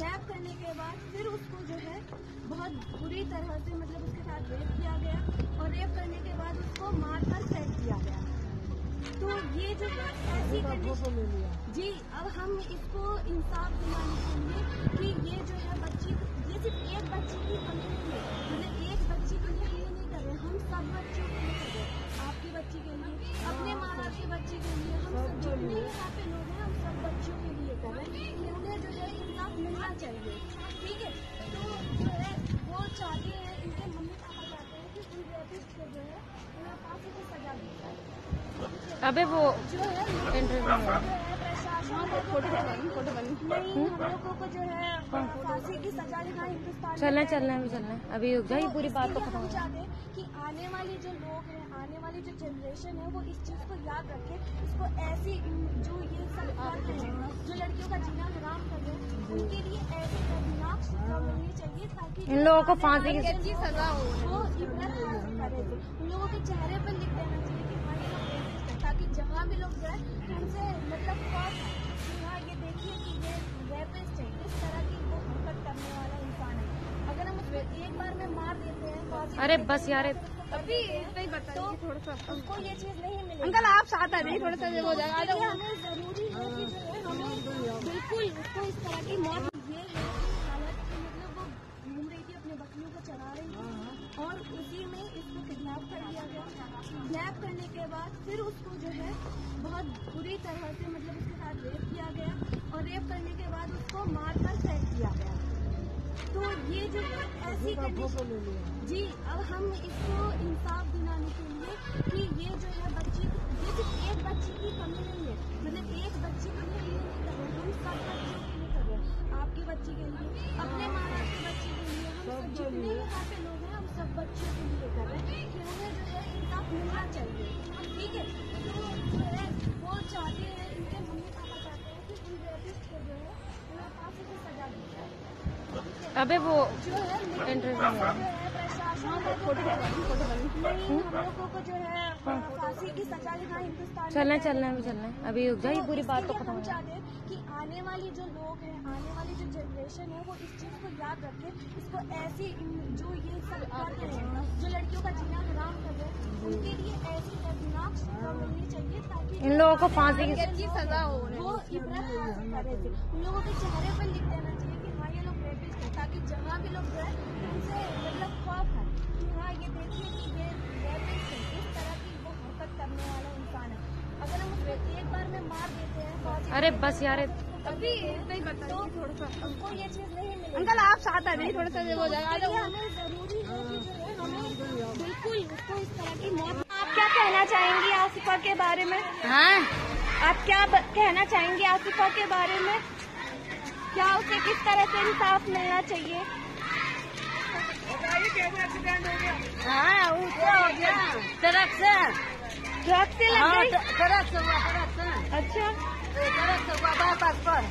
Kidnap करने के बाद फिर उसको जो है बहुत बुरी तरह से मतलब उसके साथ रेप किया गया और रेप करने के बाद उसको मारकर फेंक दिया गया। तो ये जो है ऐसी जी, अब हम इसको इंसाफ दिलाने के लिए कि ये जो है बच्ची, ये सिर्फ एक बच्ची की कमी नहीं है, मतलब एक बच्ची के लिए ये नहीं कर रहे, हम सब बच्चों के लिए कर रहे हैं, आपकी बच्ची के लिए, अपने माँ बाप की बच्ची के लिए, हम सब जितने यहाँ पे लोग हैं हम सब बच्चों के लिए कर रहे हैं कि उन्हें जो है इंसाफ मिलना चाहिए। ठीक है, तो जो है वो चाहते हैं, इनके मम्मी पापा चाहते हैं कि उन रेपिस्ट को जो है उन्हें फांसी की सजा दी जाए। अबे वो जो है फोटो बनी नहीं, हम लोगों को जो है फांसी की सजा देना हिंदुस्तान चलना अभी रुक जाए, पूरी बात तो खत्म हो चाहते हैं कि आने वाले जो लोग हैं, आने वाली जो जनरेशन है वो इस चीज को याद रखे, इसको ऐसी जो ये सब कर रहे हैं, जो लड़कियों का जीना हराम कर रहे हैं, उनके लिए ऐसी दर्दनाक सजा मिलनी चाहिए ताकि इन लोगों को फांसी की सजा हो, वो इबरत करे, उन लोगों के चेहरे पर लिख देना चाहिए कि हाँ ये लोग, ताकि जहाँ भी लोग जाए उनसे मतलब हाँ ये देखिए कि ये रेपिस्ट है, इस तरह की वो हरकत करने वाला इंसान है। अगर हम उसको एक बार में मार देते हैं, अरे बस यार अभी तो थोड़ा सा हमको ये चीज नहीं मिलेगी। अंकल आप साथ आ जाइए, थोड़ा सा हो जाएगा। हमें जरूरी है कि जो है हमें बिल्कुल उसको इस तरह की मौत, ये है हालत कि मतलब वो घूम रही थी, अपने बकरियों को चरा रही थी और उसी में इसको किडनैप कर लिया गया। किडनैप करने के बाद फिर उसको जो है बहुत बुरी तरह से मतलब उसके साथ रेप किया गया और रेप करने के बाद उसको मारकर फेंक दिया गया। तो ये जो है ऐसी जी, अब हम इसको इंसाफ दिलाने के लिए कि ये जो है बच्ची, ये सिर्फ एक बच्ची की कमी नहीं है, मतलब एक बच्ची के लिए ये नहीं कर रहे, हम सब बच्चों के लिए कर रहे हैं, आपकी बच्ची के लिए, अपने माँ बाप की बच्ची के लिए, हम सब जितने यहाँ पे लोग हैं हम सब बच्चों के लिए कर रहे हैं कि उन्हें जो है इंसाफ मिलना चाहिए। ठीक है, तो जो है वो चाहते हैं, इनके मम्मी पापा चाहते हैं कि उन रेपिस्ट को जो है उन्हें फांसी की सजा दी जाए। अबे वो जो है फोटो बनी नहीं, हम लोगों को जो है फांसी की सजा देना हिंदुस्तान चलना अभी रुक जाए, पूरी बात तो खत्म हो चाहते हैं कि आने वाली जो लोग हैं, आने वाली जो जनरेशन है वो इस चीज को याद रखे, इसको ऐसी जो ये सब कर रहे हैं, जो लड़कियों का जीना हराम कर रहे हैं, उनके लिए ऐसी दर्दनाक सजा मिलनी चाहिए ताकि इन लोगों को फांसी की सजा हो, वो इबरत करे, उन लोगों के चेहरे पर लिख देना चाहिए कि हाँ ये लोग रेपिस्ट है, ताकि जहाँ भी लोग जाए उनसे मतलब खौफ है कि हाँ ये देखिए कि ये रेपिस्ट है, इस तरह की वो हरकत करने वाला इंसान है। अगर हम उसको एक बार में मार देते हैं, अरे बस यार अभी तो थोड़ा सा हमको ये चीज नहीं मिलेगी। अंकल आप साथ आ जाइए, थोड़ा सा हो जाएगा। हमें जरूरी है कि जो है हमें बिल्कुल उसको इस तरह की मौत। आप क्या कहना चाहेंगी आसिफा के बारे में? हाँ, आप क्या कहना चाहेंगे आसिफा के बारे में? क्या उसे किस तरह से इंसाफ मिलना चाहिए? एक्सीडेंट हो गया। हाँ उसका हो गया, ट्रक से लग गई? ट्रक से हुआ, अच्छा, ट्रक से हुआ बाईपास पर।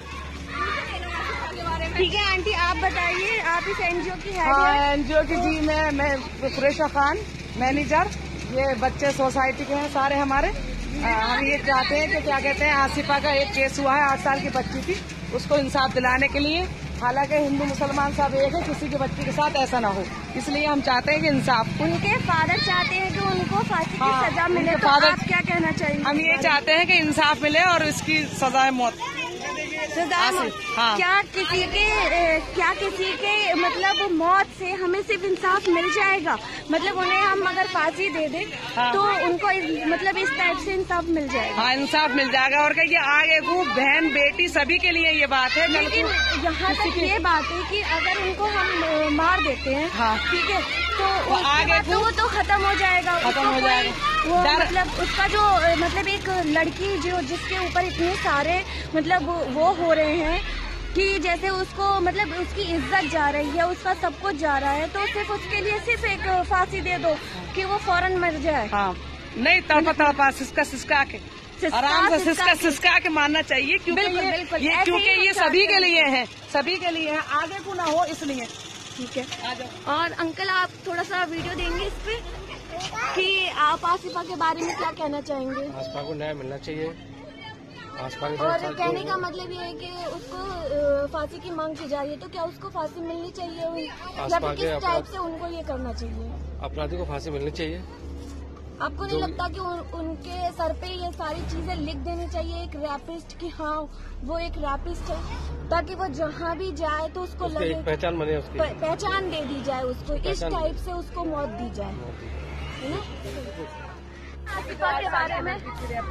ठीक है आंटी, आप बताइए, आप इस एनजीओ की हेड हाँ, हैं? एनजीओ की जी मैं कुरेशा खान, मैनेजर। ये बच्चे सोसाइटी के हैं सारे हमारे। हम ये चाहते हैं कि क्या कहते हैं, आसिफा का एक केस हुआ है, 8 साल की बच्ची थी, उसको इंसाफ दिलाने के लिए। हालांकि हिंदू मुसलमान सब एक है, किसी की बच्ची के साथ ऐसा ना हो, इसलिए हम चाहते हैं कि इंसाफ। उनके फादर चाहते हैं कि उनको फांसी की हाँ, सजा मिले, तो फादर, आप क्या कहना चाहेंगे? हम ये चाहते हैं कि इंसाफ मिले और इसकी सजाए मौत। हाँ। क्या किसी के मतलब मौत से हमें सिर्फ इंसाफ मिल जाएगा, मतलब उन्हें हम अगर फांसी दे दें हाँ। तो उनको मतलब इस टाइप से इंसाफ मिल जाएगा? हाँ, इंसाफ मिल जाएगा। और क्या, आगे को बहन बेटी सभी के लिए ये बात है। लेकिन यहाँ तक ये बात है कि अगर उनको हम मार देते हैं, हाँ। ठीक है, तो आगे तो वो तो खत्म हो जाएगा, खत्म हो जाएगा। वो मतलब उसका जो मतलब एक लड़की जो जिसके ऊपर इतने सारे मतलब वो हो रहे हैं कि जैसे उसको मतलब उसकी इज्जत जा रही है, उसका सब कुछ जा रहा है, तो सिर्फ उसके लिए सिर्फ एक फांसी दे दो कि वो फौरन मर जाए। हाँ, नहीं तड़पा सिसका के आराम से सिसका के मानना चाहिए, क्योंकि क्योंकि ये सभी के लिए है, सभी के लिए है, आगे को ना हो इसलिए। ठीक है, और अंकल आप थोड़ा सा वीडियो देंगे इस पे कि आप आसिफा के बारे में क्या कहना चाहेंगे? आसिफा को न्याय मिलना चाहिए और कहने का मतलब ये है कि उसको फांसी की मांग की जा रही है, तो क्या उसको फांसी मिलनी चाहिए या फिर किस टाइप से उनको ये करना चाहिए? अपराधी को फांसी मिलनी चाहिए। आपको नहीं लगता कि उनके सर पे ये सारी चीजें लिख देनी चाहिए एक रैपिस्ट की, हाँ वो एक रैपिस्ट है, ताकि वो जहाँ भी जाए तो उसको लगे एक पहचान बने, उसकी पहचान दे दी जाए, उसको इस टाइप से उसको मौत दी जाए, है ना? आसिफा के बारे में,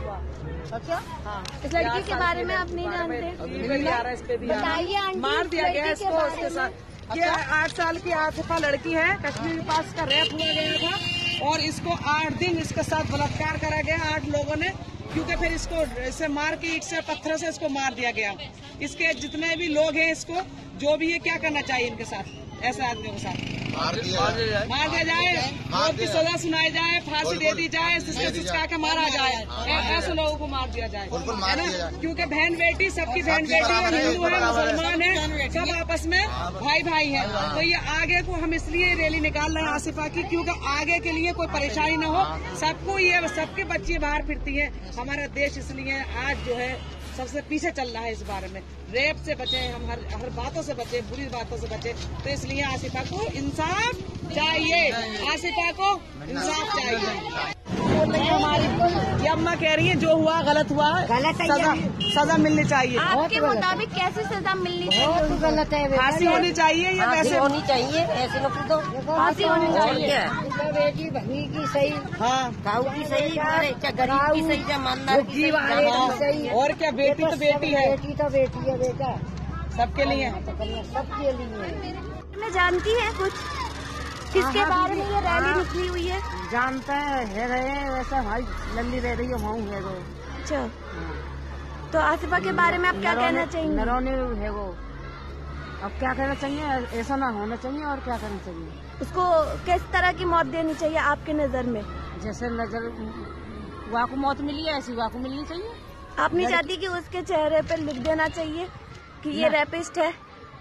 अच्छा हाँ, इस लड़की के बारे में आप नहीं जानते, बताइए आंटी। मार दिया गया इसको, उसके साथ ये 8 साल की आसिफा लड़की है, कश्मीर पास का रेप हुआ गया था और इसको 8 दिन इसके साथ बलात्कार करा गया 8 लोगों ने, क्योंकि फिर इसको इसे मार के ईंट से पत्थरों से इसको मार दिया गया। इसके जितने भी लोग हैं, इसको जो भी है क्या करना चाहिए इनके साथ, ऐसे आदमियों के साथ मार दिया जाए, मौत की सजा सुनाई जाए, फांसी दे दी जाए, सिसका के मारा जाए, ऐसे लोगों को मार दिया जाए, है ना? क्योंकि बहन बेटी, सबकी बहन बेटी है, हिंदू है, मुसलमान है, सब आपस में भाई भाई है। तो ये आगे को हम इसलिए रैली निकाल रहे हैं आसिफा की, क्योंकि आगे के लिए कोई परेशानी न हो, सबको ये सबके बच्चे बाहर फिरती है, हमारा देश इसलिए आज जो है सबसे पीछे चल रहा है इस बारे में। रेप से बचे हम, हर बातों से बचे, बुरी बातों से बचे, तो इसलिए आसिफा को इंसाफ चाहिए, आसिफा को इंसाफ चाहिए। हमारी ये अम्मा कह रही है जो हुआ गलत हुआ, सजा मिलनी चाहिए। आपके मुताबिक कैसी सजा मिलनी चाहिए? गलत है, फांसी होनी चाहिए या वैसे होनी चाहिए, ऐसे लोग तो फांसी होनी चाहिए। बेटी बहनी की सही, हाँ गाँव की सही, गरीब की सही, ईमानदार की सही, और क्या, बेटी तो बेटी है, बेटी तो बेटी है बेटा, सबके लिए, सबके लिए। मैं जानती है कुछ किसके बारे में ये रैली निकली हुई है? जानते है रहे वैसे भाई लल्ली रह रही है वहाँ है वो। अच्छा, तो आसिफा के बारे में आप क्या कहना चाहेंगे? नरौनी है वो, अब क्या कहना चाहिए, ऐसा ना होना चाहिए और क्या करना चाहिए? उसको किस तरह की मौत देनी चाहिए आपके नजर में? जैसे नजर वहाँ को मौत मिली है ऐसी वहाँ को मिलनी चाहिए। आप नहीं चाहती कि उसके चेहरे पर लिख देना चाहिए कि ये रैपिस्ट है,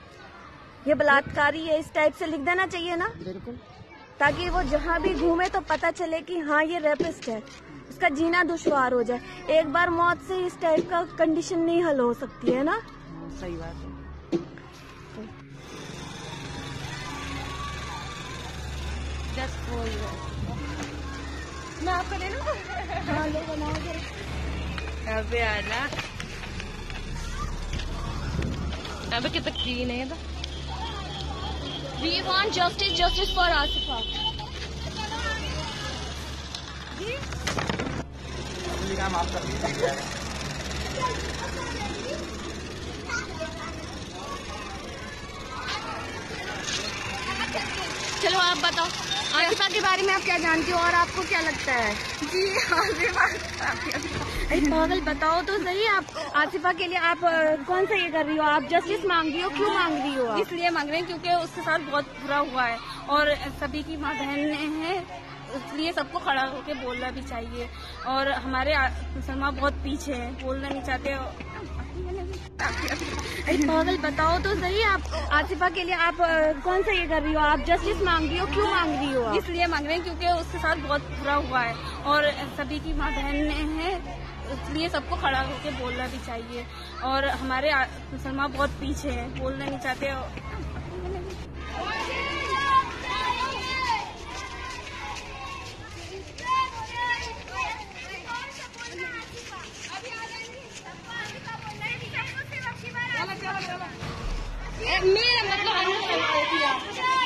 ये बलात्कारी है, इस टाइप से लिख देना चाहिए ना? बिल्कुल, ताकि वो जहाँ भी घूमे तो पता चले कि हाँ ये रैपिस्ट है, उसका जीना दुश्वार हो जाए। एक बार मौत से इस टाइप का कंडीशन नहीं हल हो सकती है ना? सही बात है। मैं आपको ले लूँ? हाँ ले बनाओ अबे आना, अबे कितना क्लीन है। We want justice, justice for Asifa. चलो आप बताओ, आसिफा के बारे में आप क्या जानती हो और आपको क्या लगता है? जी पागल, बताओ तो सही, आप आसिफा के लिए आप कौन सा ये कर रही हो? आप जस्टिस मांग रही हो, क्यों मांग रही हो? इसलिए मांग रहे हैं क्योंकि उसके साथ बहुत बुरा हुआ है और सभी की माँ बहन हैं, इसलिए सबको खड़ा होकर बोलना भी चाहिए। और हमारे मुसलमान बहुत पीछे हैं, बोलना नहीं चाहते। पागल, बताओ तो सही, आप आसिफा के लिए आप कौन सा ये कर रही हो? आप जस्टिस मांग रही हो, क्यों मांग रही हो? इसलिए मांग रहे हैं क्योंकि उसके साथ बहुत बुरा हुआ है और सभी की माँ बहन हैं, इसलिए सबको खड़ा होकर बोलना भी चाहिए। और हमारे मुसलमान बहुत पीछे हैं, बोलना नहीं चाहते। मेरा मतलब